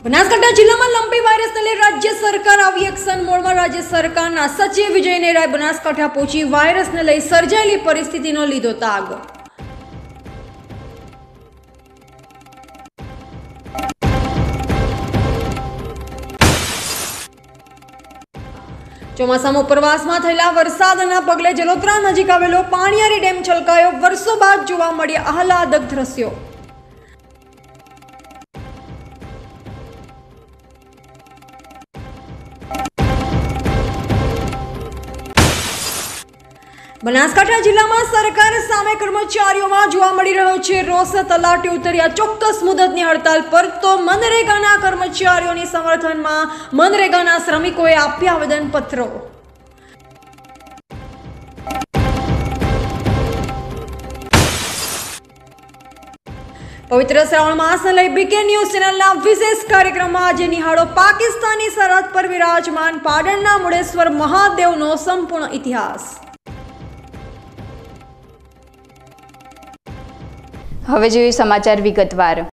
બનાસકાંઠા જિલ્લામાં લંપી વાયરસને લઈ રાજ્ય સરકાર આવી એક્શન મોડમાં। રાજ્ય સરકારના સચિવ વિજય નેહરાએ બનાસકાંઠા પહોંચી વાયરસને લઈ સર્જાયેલી પરિસ્થિતિનો લીધો તાગ। ચોમાસામાં ઉપરવાસમાં થયેલા વરસાદના પગલે જલોત્રા નજીક આવેલો પાણીયારી ડેમ છલકાયો। વર્ષો બાદ જોવા મળ્યા આહલાદક દ્રશ્યો। બનાસકાંઠા જિલ્લામાં સરકાર સામે કર્મચારીઓમાં જોવા મળી રહ્યો છે રોષ। તલાટી ઉતર્યા ચોક્કસ મુદતની હડતાલ પર, તો મનરેગાના કર્મચારીઓની સમર્થનમાં મનરેગાના શ્રમિકોએ આપ્યા આવેદનપત્રો। પવિત્ર શ્રાવણ માસને લઈ બીકે ન્યૂઝ ચેનલના વિશેષ કાર્યક્રમમાં આજે નિહાળો પાકિસ્તાની સરહદ પર વિરાજમાન પાટણના મુડેશ્વર મહાદેવનો સંપૂર્ણ ઇતિહાસ। હવે જોઈએ સમાચાર વિગતવાર।